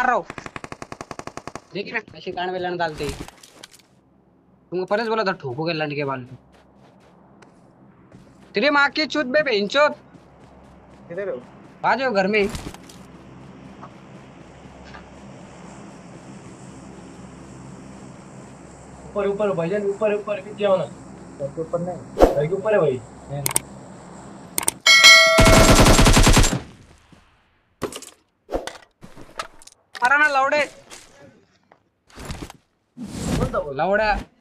मार रहा हूँ। देखिए ना ऐसे कान में लन डालते ही तुमको पहले से बोला था ठोकोगे लंड के बाल में। तेरी माँ की चूत बे बेंचोत। किधर हो? आ जाओ घर में। ऊपर ऊपर भाईजान, ऊपर ऊपर नीचे आओ ना। घर के ऊपर नहीं, घर के ऊपर है भाई। मारा ना लौड़े कौन था वो? लौड़ा।